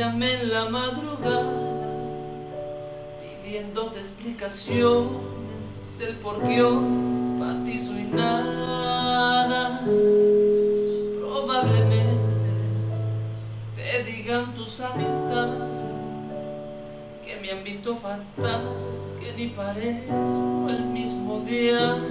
llamé en la madrugada pidiéndote explicaciones del por qué yo para ti soy nada. Probablemente te digan tus amistades que me han visto fatal, que ni parezco el mismo de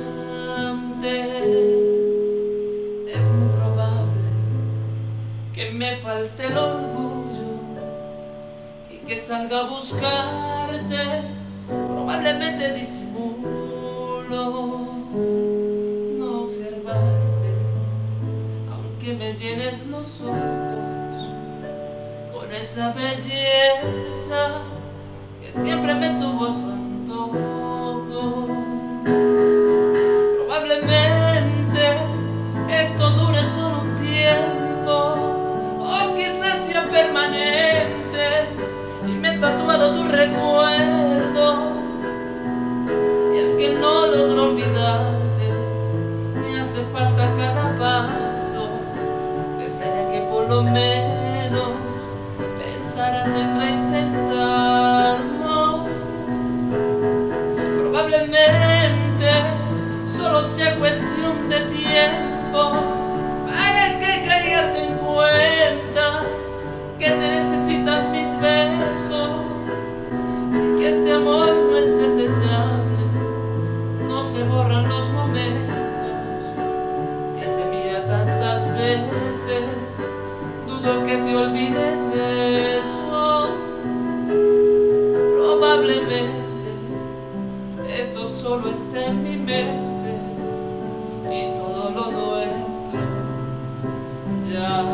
antes. Es muy probable que me falte el orgullo y que salga a buscarte. Probablemente disimulo no observarte, aunque me llenes los ojos con esa belleza que siempre me tuvo su antojo. Probablemente esto dure solo un tiempo, o quizás sea permanente y me he tatuado tu recuerdo. Y es que no logro olvidarte, me hace falta cada paso. Desearía que por lo menos pensaras en reintentarlo. Probablemente solo sea cuestión de tiempo para que caigas en cuenta que necesitas mis besos y que este amor no es desechable. No se borran los momentos que se mira tantas veces. Dudo que te olvides de eso. Probablemente esto solo está en mi mente y todo lo nuestro ya